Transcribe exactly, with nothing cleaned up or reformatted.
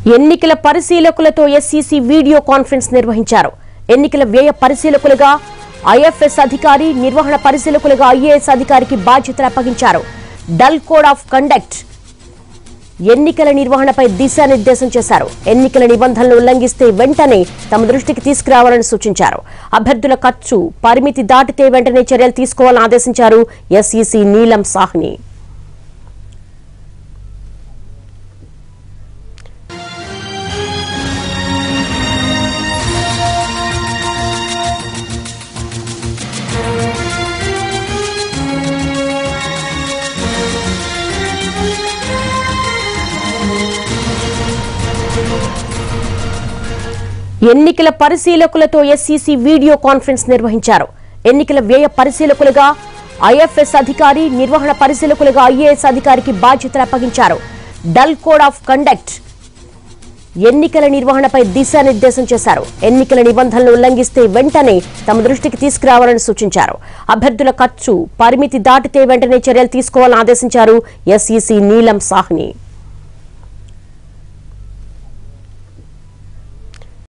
ఎన్నికల పరిశీలకులతో SEC video conference నిర్వహించారు. ఎన్నికల వ్యయ పరిశీలకులుగా ఐఎఫ్ఎస్ అధికారి, నిర్వహణ పరిశీలకులుగా ఐఏఎస్ అధికారికి బాధ్యతలు అప్పగించారు. డల్ కోడ్ ఆఫ్ కండక్ట్ ఎన్నికల నిర్వహణపై దిశానిర్దేశం చేశారు. ఎన్నికల నిబంధనలు ఉల్లంఘిస్తే వెంటనే తమ దృష్టికి తీసుకురావాలని సూచించారు. అభ్యర్థుల ఖర్చు పరిమితి దాటితే వెంటనే చర్యలు తీసుకోవాలని ఆదేశించారు ఎస్ఈసీ నీలం సాహ్ని. ఎన్నికల పరిశీలకులతో ఎస్ఈసీ వీడియో కాన్ఫరెన్స్ నిర్వహించారు. ఎన్నికల వ్యయ పరిశీలకులుగా ఐఎఫ్ఎస్ అధికారి, నిర్వహణ పరిశీలకులుగా ఐఏఎస్ అధికారికి బాధ్యతలు అప్పగించారు. డల్ కోడ్ ఆఫ్ కండక్ట్ ఎన్నికల నిర్వహణపై దిశానిర్దేశం చేశారు. ఎన్నికల నిబంధనలు ఉల్లంఘిస్తే వెంటనే తమ దృష్టికి తీసుకురావాలని సూచించారు. అభ్యర్థుల ఖర్చు పరిమితి దాటితే వెంటనే చర్యలు తీసుకోవాలని ఆదేశించారు ఎస్ఈసీ నీలం సాహ్ని.